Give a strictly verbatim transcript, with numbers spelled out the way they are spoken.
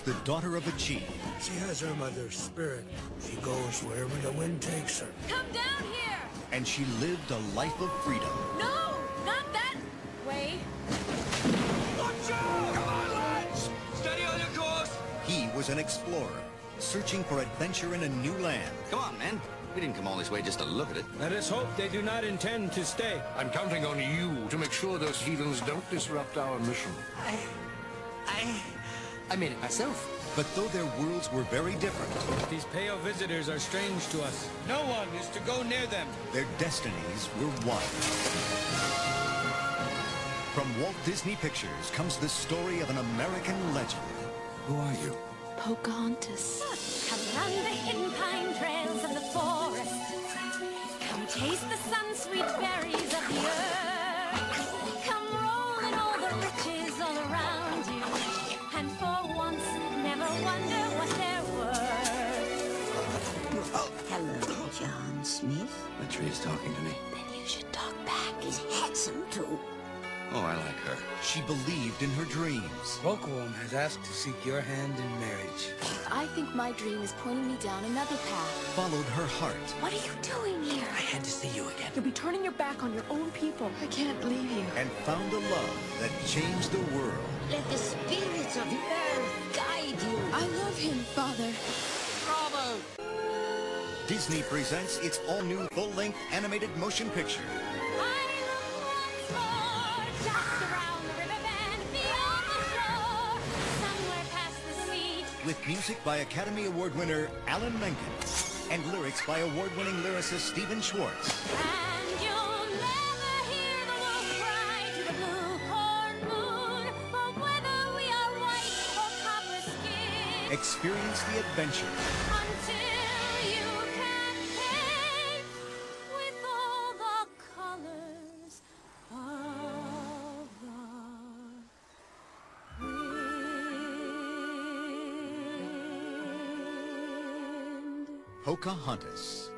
the daughter of a chief. She has her mother's spirit. She goes wherever the wind takes her. Come down here! And she lived a life of freedom. No! Not that way! Watch out! Come on, lads! Steady on your course! He was an explorer, searching for adventure in a new land. Come on, men. We didn't come all this way just to look at it. Let us hope they do not intend to stay. I'm counting on you to make sure those heathens don't disrupt our mission. I... I... I made it myself. But though their worlds were very different, These pale visitors are strange to us. No one is to go near them. their destinies were one. From Walt Disney Pictures comes the story of an American legend. Who are you? Pocahontas. Come run the hidden pine trails of the forest. Come taste the sun-sweet berries of the earth. Come roll in all the riches all around you. And for once, never wonder what they're worth. Oh, hello, John Smith. The tree's talking to me. Then you should talk back. He's handsome, too. Oh, I like her. She believed in her dreams. Rokuom has asked to seek your hand in marriage. I think my dream is pointing me down another path. Followed her heart. What are you doing here? I had to see you again. You'll be turning your back on your own people. I can't leave you. And found a love that changed the world. Let the spirits of the earth guide you. I love him, Father. Bravo! Disney presents its all-new full-length animated motion picture. I look once more, just around the river bend, beyond the shore, somewhere past the sea. With music by Academy Award winner Alan Menken and lyrics by award-winning lyricist Stephen Schwartz. And you'll never hear the wolf cry to the blue corn moon, for whether we are white or copper skin, Experience the adventure. until you can paint with all the colors of the wind. Pocahontas.